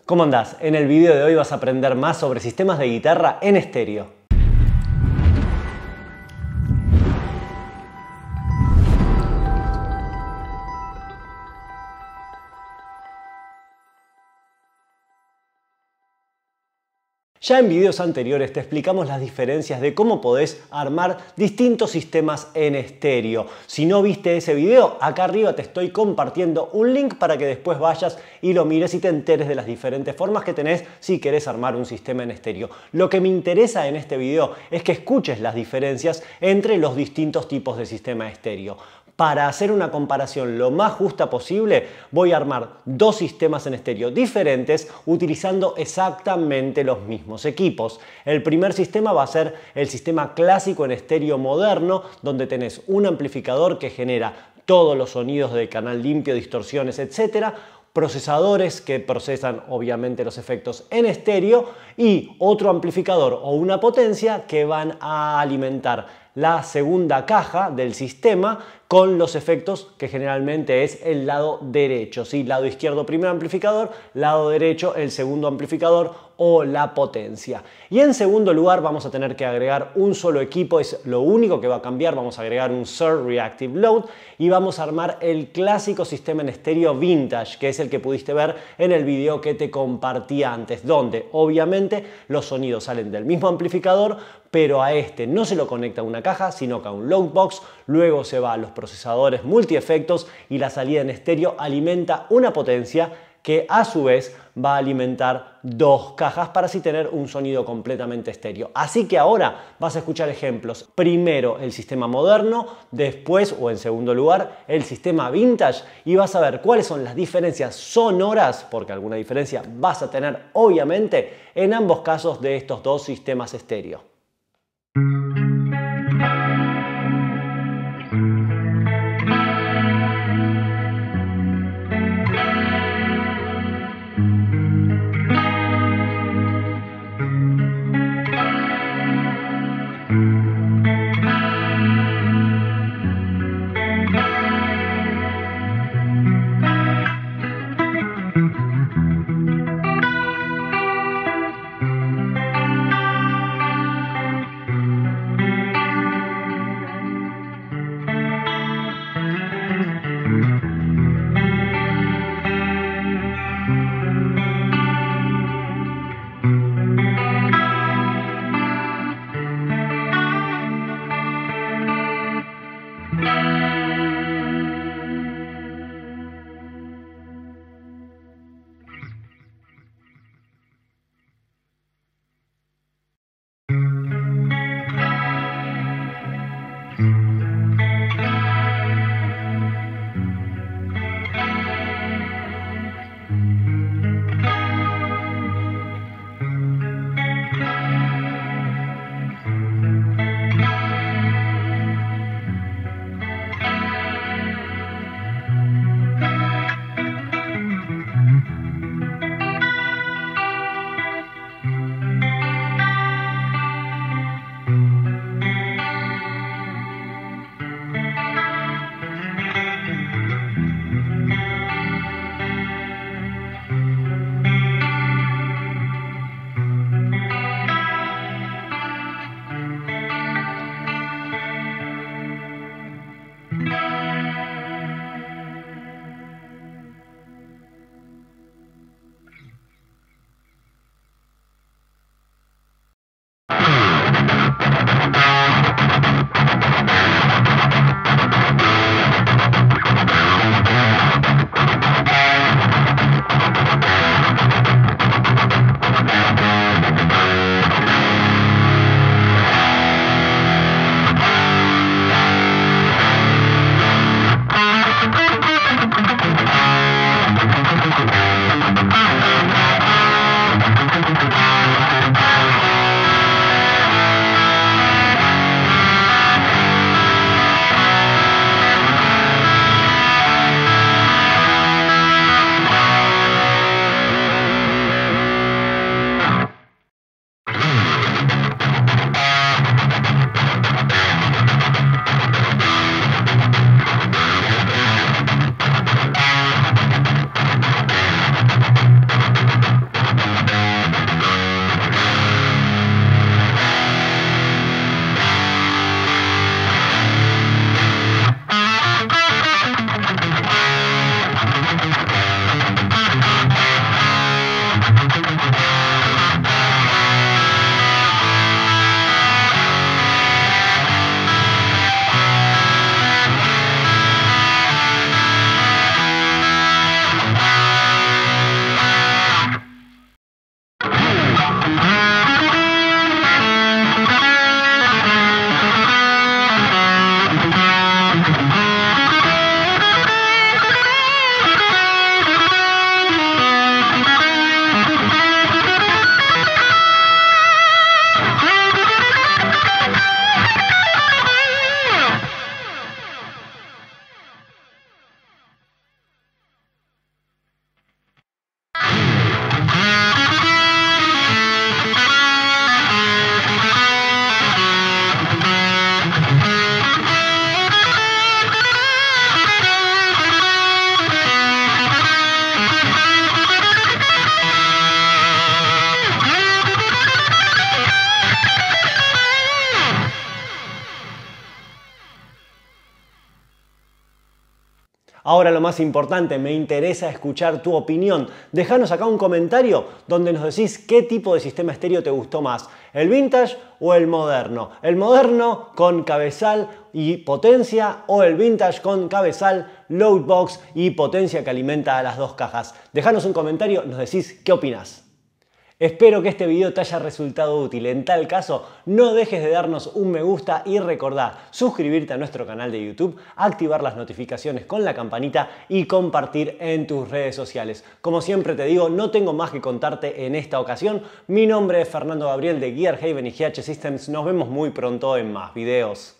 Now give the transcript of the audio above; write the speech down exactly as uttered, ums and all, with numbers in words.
¿Cómo andás? En el video de hoy vas a aprender más sobre sistemas de guitarra en estéreo. Ya en videos anteriores te explicamos las diferencias de cómo podés armar distintos sistemas en estéreo. Si no viste ese video, acá arriba te estoy compartiendo un link para que después vayas y lo mires y te enteres de las diferentes formas que tenés si querés armar un sistema en estéreo. Lo que me interesa en este video es que escuches las diferencias entre los distintos tipos de sistema estéreo. Para hacer una comparación lo más justa posible, voy a armar dos sistemas en estéreo diferentes utilizando exactamente los mismos equipos. El primer sistema va a ser el sistema clásico en estéreo moderno, donde tenés un amplificador que genera todos los sonidos de canal limpio, distorsiones, etcétera, procesadores que procesan obviamente los efectos en estéreo y otro amplificador o una potencia que van a alimentar la segunda caja del sistema con los efectos que generalmente es el lado derecho, ¿sí? Lado izquierdo primer amplificador, lado derecho el segundo amplificador o la potencia. Y en segundo lugar vamos a tener que agregar un solo equipo, es lo único que va a cambiar, vamos a agregar un S U R Reactive Load y vamos a armar el clásico sistema en estéreo vintage, que es el que pudiste ver en el video que te compartí antes, donde obviamente los sonidos salen del mismo amplificador, pero a este no se lo conecta a una caja, sino que a un load box, luego se va a los procesadores multiefectos y la salida en estéreo alimenta una potencia que a su vez va a alimentar dos cajas para así tener un sonido completamente estéreo. Así que ahora vas a escuchar ejemplos. Primero el sistema moderno, después o en segundo lugar el sistema vintage y vas a ver cuáles son las diferencias sonoras, porque alguna diferencia vas a tener obviamente en ambos casos de estos dos sistemas estéreo. Ahora lo más importante, me interesa escuchar tu opinión. Déjanos acá un comentario donde nos decís qué tipo de sistema estéreo te gustó más, el vintage o el moderno. El moderno con cabezal y potencia o el vintage con cabezal, loadbox y potencia que alimenta a las dos cajas. Déjanos un comentario, nos decís qué opinás. Espero que este video te haya resultado útil. En tal caso, no dejes de darnos un me gusta y recordá suscribirte a nuestro canal de YouTube, activar las notificaciones con la campanita y compartir en tus redes sociales. Como siempre te digo, no tengo más que contarte en esta ocasión. Mi nombre es Fernando Gabriel de Gear Haven y G H Systems. Nos vemos muy pronto en más videos.